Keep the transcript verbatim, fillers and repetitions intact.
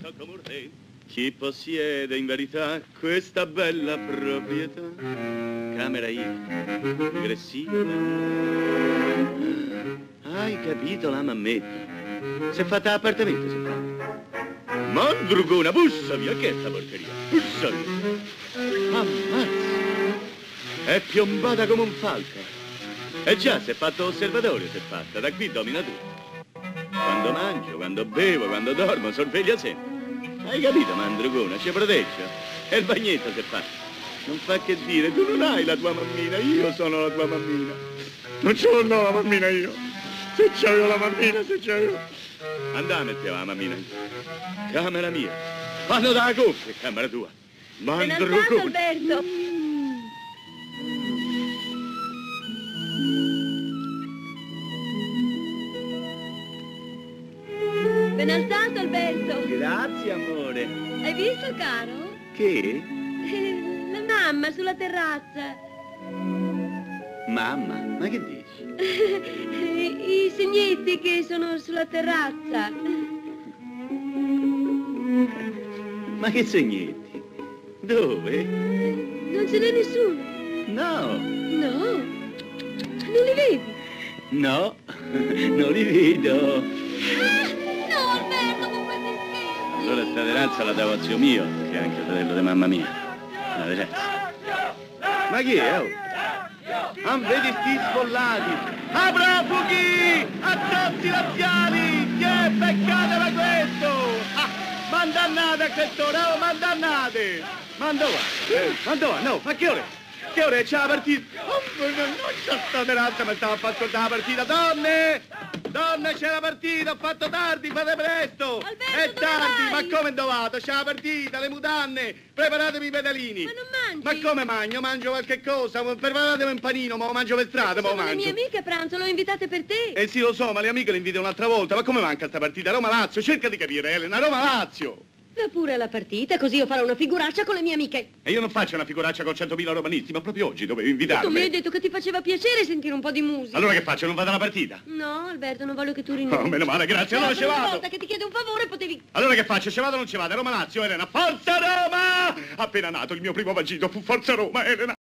come un re. Chi possiede in verità questa bella proprietà? Camera io, aggressiva. Hai capito la mammetta? Si è fatta appartamento, si è fatta. Mandrugona, bussa via, che è sta porcheria? Bussa via. Ammazza. È piombata come un falco. E già, si è fatto osservatorio, si è fatta. Da qui domina tutto. Quando mangio, quando bevo, quando dormo, sorveglia sempre. Hai capito, Mandrugona? Ci protegge. E il bagnetto si è fatto. Non fa che dire, tu non hai la tua mammina, io sono la tua mammina. Non ce l'ho no, la mammina io. Se c'avevo la mammina, se c'avevo. Andà, metteva la mammina. Camera mia. Quando da coppia, camera tua. Mandrugona. Alberto. Ben alzato, Alberto. Grazie, amore. Hai visto, caro? Che? La mamma sulla terrazza. Mamma? Ma che dici? I segnetti che sono sulla terrazza. Ma che segnetti? Dove? Non ce n'è nessuno. No. No? Non li vedi? No, non li vedo. Ah, no, Alberto, con questi scherzi. Allora sta terrazza la davo a zio mio, che è anche fratello di mamma mia. La terrazza. Ma chi è? Oh? Ah, vedi sti sfollati! A profughi! A tozzi laziali! Chi è peccato da questo? Ah, mandannate a quest'ora, oh, mandannate! Manda qua! Eh, manda qua, no, ma che ore? Che ore c'è la partita? Oh, non c'è sta terrazza, ma stava a far ascoltare la partita! Donne! Donne, c'è la partita, ho fatto tardi, fate presto! Alberto, è tardi, vai? ma come andato? C'è la partita, le mutanne, preparatemi i pedalini! Ma non mangi? Ma come mangio? Mangio qualche cosa, preparatemi un panino, ma lo mangio per strada, ma lo Sono le mangio. mie amiche a pranzo, le ho invitate per te. Eh sì, lo so, ma le amiche le invito un'altra volta, ma come manca sta partita? Roma-Lazio, cerca di capire, Elena, Roma-Lazio! Va pure alla partita, così io farò una figuraccia con le mie amiche. E io non faccio una figuraccia con centomila romanisti, ma proprio oggi dovevo invitarmi. Tu mi hai detto che ti faceva piacere sentire un po' di musica. Allora che faccio? Non vado alla partita? No, Alberto, non voglio che tu rinunci. Oh, meno male, grazie, allora ci Una vado! volta che ti chiedo un favore potevi... Allora che faccio? Ci vado o non ci vado? Roma-Lazio, Elena, forza Roma! Appena nato il mio primo vagito fu forza Roma, Elena!